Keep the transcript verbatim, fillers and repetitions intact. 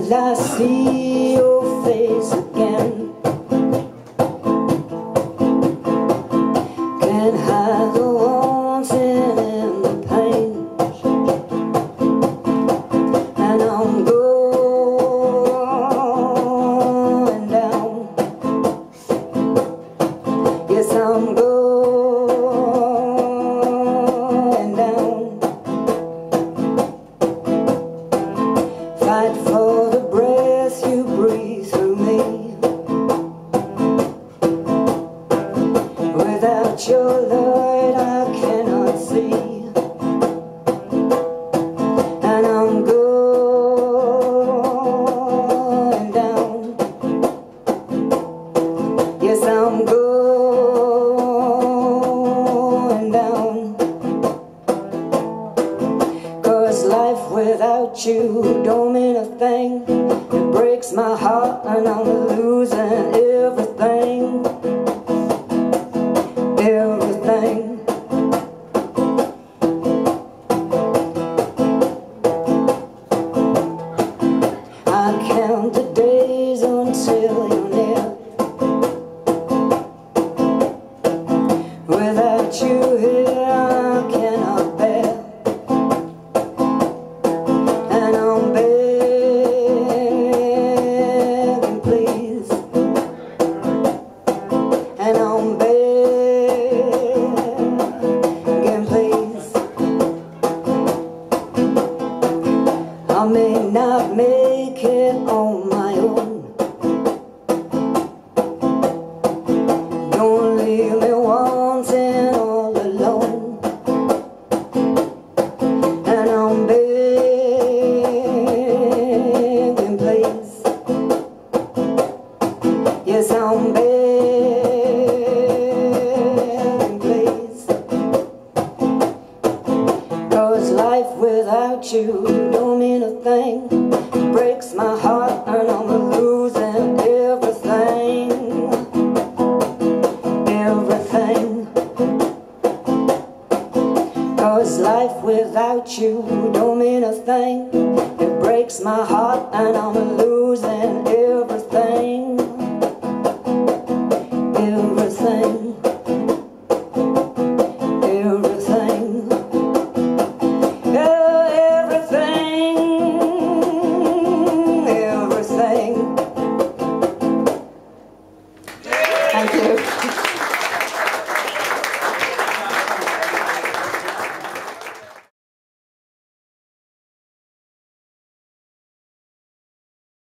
till I see your face again. Can't hide the wanting and the pain, and I'm going down. Yes, I'm going down. Fight for the breath you breathe through me. Without your light I cannot see, and I'm going down. Yes, I'm going down. 'Cause life without you don't mean a thing. It breaks my heart and I'm losing everything. Everything. I count the days until you're near. Without you here I cannot bear, and I'm begging please, and I'm begging please. I may not make it on my own. Don't leave me wanting all alone, and I'm begging please. Yes, I'm begging please. 'Cause life without you don't mean a thing. It breaks my heart and I'm losing everything. Everything. 'Cause life without you don't mean a thing. It breaks my heart and I'm losing everything. Everything.